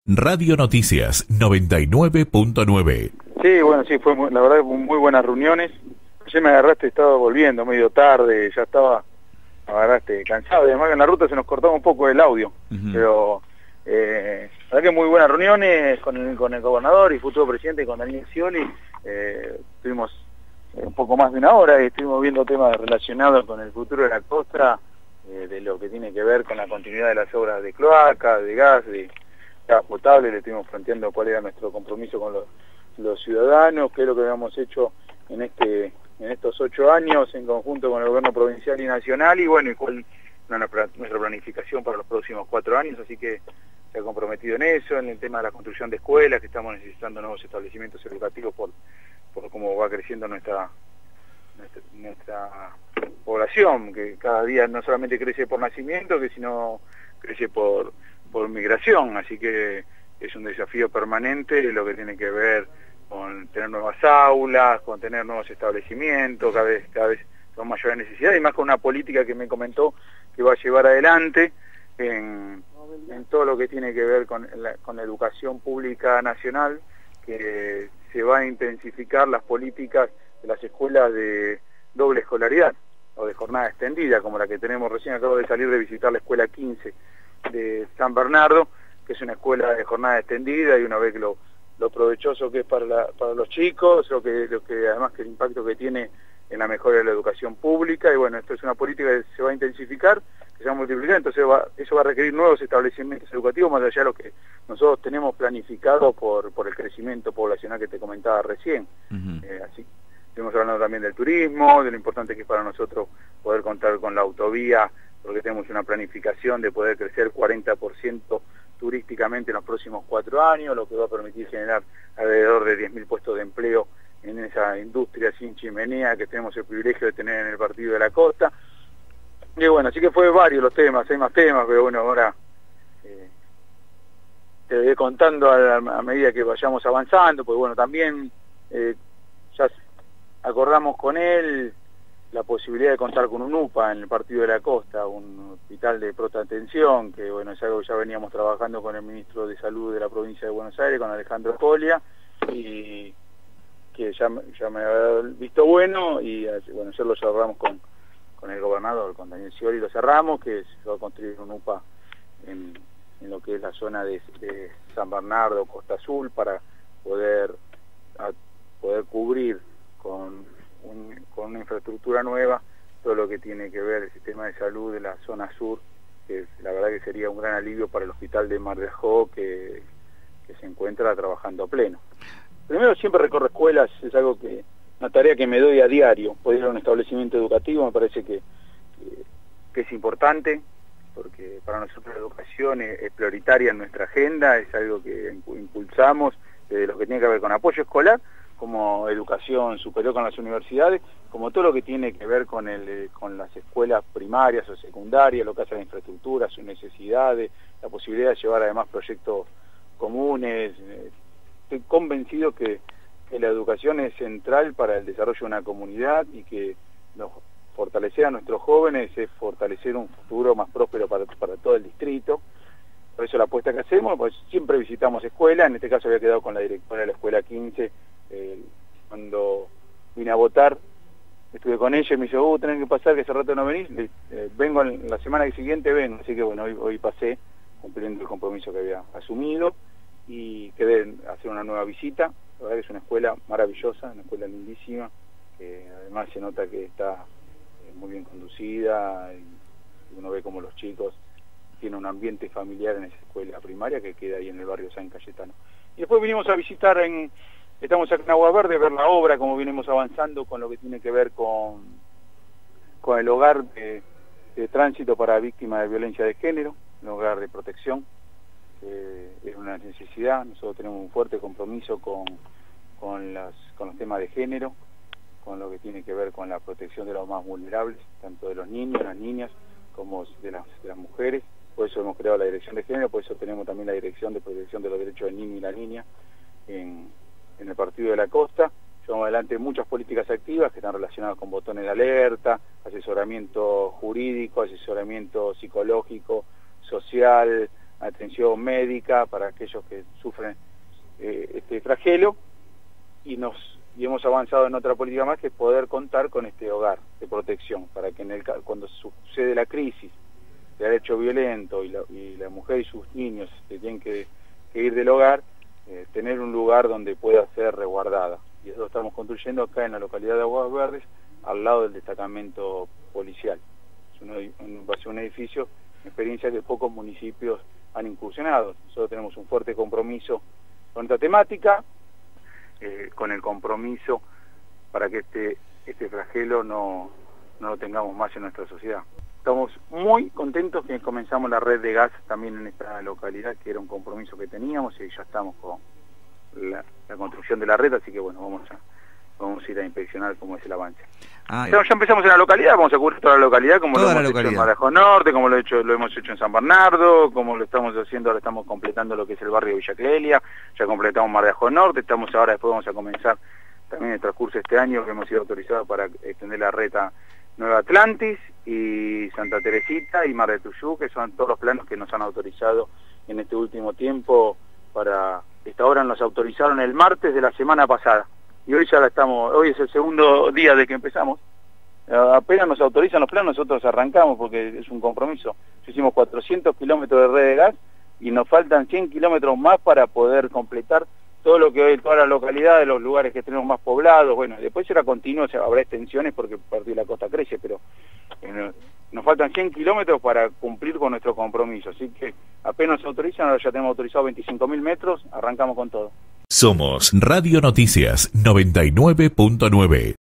Radio Noticias 99.9. Sí, bueno, sí, la verdad, muy buenas reuniones. Ayer me agarraste, estaba volviendo medio tarde, ya estaba, me agarraste cansado, y además en la ruta se nos cortaba un poco el audio, pero la verdad que muy buenas reuniones con el gobernador y futuro presidente, con Daniel Scioli. Estuvimos un poco más de una hora y estuvimos viendo temas relacionados con el futuro de la costa, de lo que tiene que ver con la continuidad de las obras de cloaca, de gas, de gas potable. Le estuvimos planteando cuál era nuestro compromiso con los ciudadanos, qué es lo que habíamos hecho en estos 8 años en conjunto con el gobierno provincial y nacional, y bueno, y cuál es nuestra planificación para los próximos 4 años. Así que se ha comprometido en eso, en el tema de la construcción de escuelas, que estamos necesitando nuevos establecimientos educativos por cómo va creciendo nuestra población, que cada día no solamente crece por nacimiento, sino crece por migración. Así que es un desafío permanente lo que tiene que ver con tener nuevas aulas, con tener nuevos establecimientos, cada vez con mayores necesidades, y más con una política que me comentó que va a llevar adelante en todo lo que tiene que ver con la educación pública nacional, que se va a intensificar las políticas de las escuelas de doble escolaridad o de jornada extendida, como la que tenemos recién. Acabo de salir de visitar la escuela 15 de San Bernardo, que es una escuela de jornada extendida, y una vez que lo provechoso que es para los chicos, lo que además que el impacto que tiene en la mejora de la educación pública. Y bueno, esto es una política que se va a intensificar, que se va a multiplicar, entonces eso va a requerir nuevos establecimientos educativos, más allá de lo que nosotros tenemos planificado por el crecimiento poblacional que te comentaba recién. Así estuvimos hablando también del turismo, de lo importante que es para nosotros poder contar con la autovía, porque tenemos una planificación de poder crecer 40% turísticamente en los próximos 4 años, lo que va a permitir generar alrededor de 10.000 puestos de empleo en esa industria sin chimenea que tenemos el privilegio de tener en el Partido de la Costa. Y bueno, así que fue varios los temas, hay más temas, pero bueno, ahora te voy contando a medida que vayamos avanzando, pues bueno, también ya acordamos con él la posibilidad de contar con un UPA en el Partido de la Costa, un hospital de pronta atención, que bueno, es algo que ya veníamos trabajando con el ministro de Salud de la provincia de Buenos Aires, con Alejandro Colia, y que ya me había visto bueno, y bueno, ayer lo cerramos con el gobernador, con Daniel Scioli, lo cerramos, que se va a construir un UPA en lo que es la zona de San Bernardo, Costa Azul, para poder cubrir con una infraestructura nueva todo lo que tiene que ver el sistema de salud de la zona sur, que la verdad que sería un gran alivio para el hospital de Mar de Ajó, que se encuentra trabajando a pleno. Primero, siempre recorro escuelas, es algo una tarea que me doy a diario. Poder ir a un establecimiento educativo me parece que es importante, porque para nosotros la educación es prioritaria en nuestra agenda, es algo que impulsamos desde lo que tiene que ver con apoyo escolar, como educación superior con las universidades, como todo lo que tiene que ver con las escuelas primarias o secundarias, lo que hace la infraestructura, sus necesidades, la posibilidad de llevar además proyectos comunes. Estoy convencido que la educación es central para el desarrollo de una comunidad, y que fortalecer a nuestros jóvenes es fortalecer un futuro más próspero para todo el distrito. Por eso la apuesta que hacemos, pues siempre visitamos escuelas. En este caso había quedado con la directora de la escuela 15, cuando vine a votar, estuve con ella y me dijo, tenés que pasar, que hace rato no venís. Vengo la semana siguiente, vengo. Así que bueno, hoy pasé cumpliendo el compromiso que había asumido, y quedé hacer una nueva visita. La verdad que es una escuela maravillosa, una escuela lindísima, que además se nota que está muy bien conducida, y uno ve como los chicos tienen un ambiente familiar en esa escuela primaria que queda ahí en el barrio San Cayetano. Y después vinimos a visitar, estamos acá en Agua Verde, ver la obra, cómo venimos avanzando con lo que tiene que ver con el hogar de tránsito para víctimas de violencia de género, un hogar de protección. Es una necesidad. Nosotros tenemos un fuerte compromiso con los temas de género, con lo que tiene que ver con la protección de los más vulnerables, tanto de los niños, las niñas, como de las mujeres. Por eso hemos creado la Dirección de Género, por eso tenemos también la Dirección de Protección de los Derechos del Niño y la Niña en el Partido de la Costa. Llevamos adelante muchas políticas activas que están relacionadas con botones de alerta, asesoramiento jurídico, asesoramiento psicológico, social, atención médica para aquellos que sufren este flagelo, y hemos avanzado en otra política más, que es poder contar con este hogar de protección, para que cuando sucede la crisis del hecho violento y la mujer y sus niños se tienen que ir del hogar, tener un lugar donde pueda ser resguardada. Y eso lo estamos construyendo acá en la localidad de Aguas Verdes, al lado del destacamento policial. Va a ser un edificio, experiencia que pocos municipios han incursionado. Nosotros tenemos un fuerte compromiso con esta temática, con el compromiso para que este flagelo no lo tengamos más en nuestra sociedad. Estamos muy contentos que comenzamos la red de gas también en esta localidad, que era un compromiso que teníamos, y ya estamos con la construcción de la red, así que bueno, vamos a ir a inspeccionar cómo es el avance. Ya empezamos en la localidad, vamos a cubrir toda la localidad, como lo hemos hecho en Marajo Norte, como lo hemos hecho en San Bernardo, como lo estamos haciendo, ahora estamos completando lo que es el barrio de Villa Clelia, ya completamos Marajo Norte, después vamos a comenzar también el transcurso este año, que hemos sido autorizados para extender la red a Nueva Atlantis y Santa Teresita y Mar de Tuyú, que son todos los planos que nos han autorizado en este último tiempo. Para esta hora nos autorizaron el martes de la semana pasada, y hoy hoy es el segundo día de que empezamos. Apenas nos autorizan los planos, nosotros arrancamos, porque es un compromiso. Hicimos 400 kilómetros de red de gas y nos faltan 100 kilómetros más para poder completar todo lo que hoy, toda la localidad, de los lugares que tenemos más poblados. Bueno, después será continuo, habrá extensiones porque parte de la costa crece, pero nos faltan 100 kilómetros para cumplir con nuestro compromiso. Así que apenas se autorizan, ahora ya tenemos autorizado 25.000 metros, arrancamos con todo. Somos Radio Noticias 99.9.